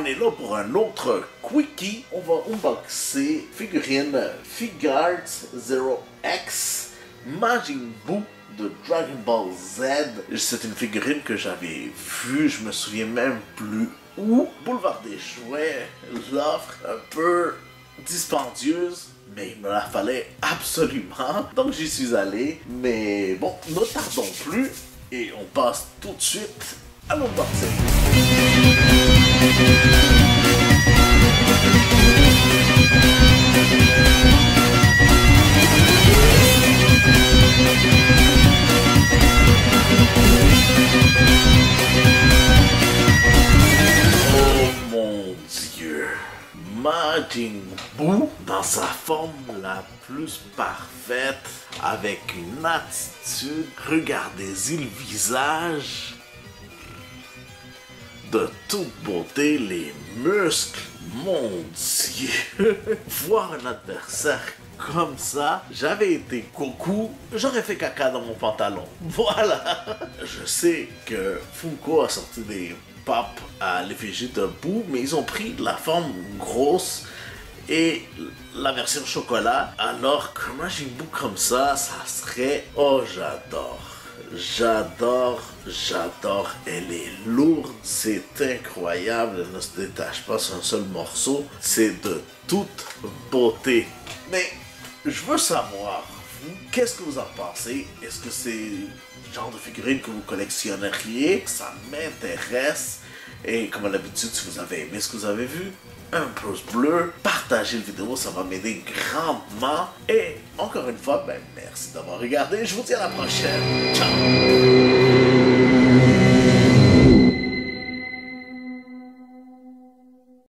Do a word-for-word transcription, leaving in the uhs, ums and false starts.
est là pour un autre quickie. On va unboxer figurine Figuarts Zero X Majin Buu de Dragon Ball Z. C'est une figurine que j'avais vue, je me souviens même plus où. Boulevard des Jouets, l'offre un peu dispendieuse, mais il me la fallait absolument. Donc j'y suis allé. Mais bon, ne tardons plus et on passe tout de suite à l'unboxing. Oh mon Dieu! Majin Buu dans sa forme la plus parfaite, avec une attitude, regardez-y le visage, de toute beauté, les muscles, mon Dieu! Voir un adversaire comme ça, j'avais été Goku, j'aurais fait caca dans mon pantalon. Voilà! Je sais que Funko a sorti des pop à l'effigie de Buu, mais ils ont pris la forme grosse et la version chocolat, alors que Majin Buu comme ça, ça serait... Oh, j'adore! J'adore, j'adore, elle est lourde, c'est incroyable, elle ne se détache pas sur un seul morceau, c'est de toute beauté. Mais je veux savoir, vous, qu'est-ce que vous en pensez? Est-ce que c'est le genre de figurine que vous collectionneriez? Ça m'intéresse. Et comme à l'habitude, si vous avez aimé ce que vous avez vu, un pouce bleu, partagez la vidéo, ça va m'aider grandement. Et encore une fois, ben, merci d'avoir regardé. Je vous dis à la prochaine. Ciao!